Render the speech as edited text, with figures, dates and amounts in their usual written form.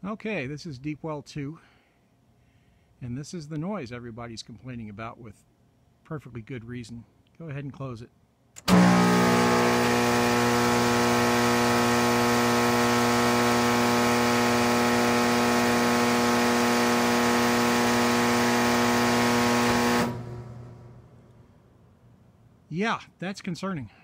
Okay, this is Deep Well 2, and this is the noise everybody's complaining about with perfectly good reason. Go ahead and close it. Yeah, that's concerning.